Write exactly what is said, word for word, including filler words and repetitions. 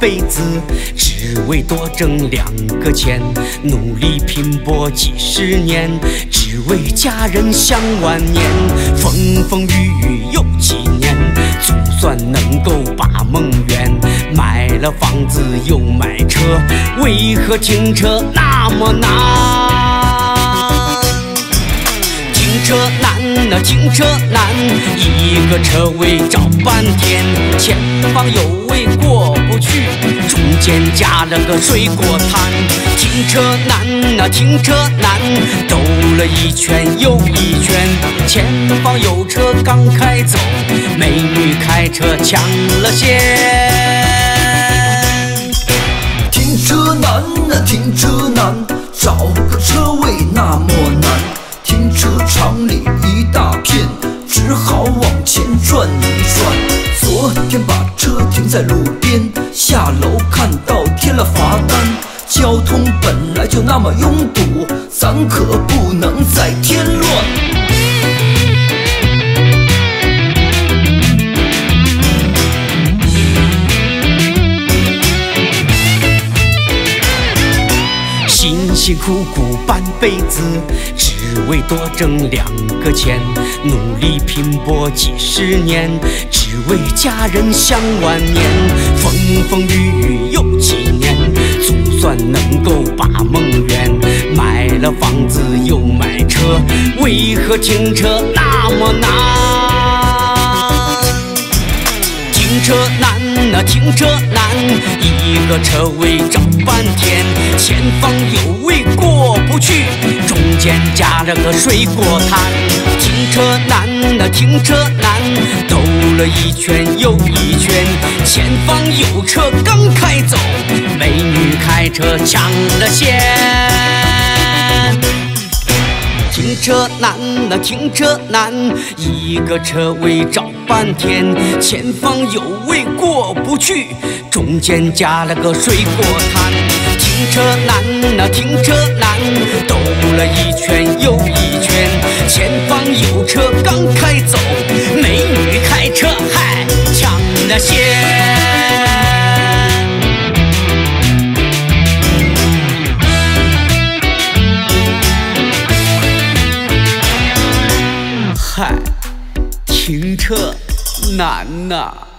辈子，只为多挣两个钱，努力拼搏几十年，只为家人享晚年。风风雨雨又几年，总算能够把梦圆。买了房子又买车，为何停车那么难？停车难啊，停车难，一个车位找半天，前方有位过不去，中间夹了个水果摊。停车难啊，停车难，兜了一圈又一圈，前方有车刚开走，美女开车抢了先。 停车难啊，停车难，找个车位那么难。停车场里一大片，只好往前转一转。昨天把车停在路边，下楼看到贴了罚单。交通本来就那么拥堵，咱可不能再添乱。 辛辛苦苦半辈子，只为多挣两个钱，努力拼搏几十年，只为家人享晚年。风风雨雨又几年，总算能够把梦圆。买了房子又买车，为何停车那么难？停车难啊，停车难，一个车位找半天，前方有位过不去，中间夹了个水果摊。停车难啊，停车难，兜了一圈又一圈，前方有车刚开走，美女开车抢了先。停车难啊，停车难，一个车位找半天，前方有位过不去，中间夹了个水果摊。停车难啊，停车难，兜了一圈又一圈，前方有车刚开走，美女开车还抢了先。嗨，停车难呐。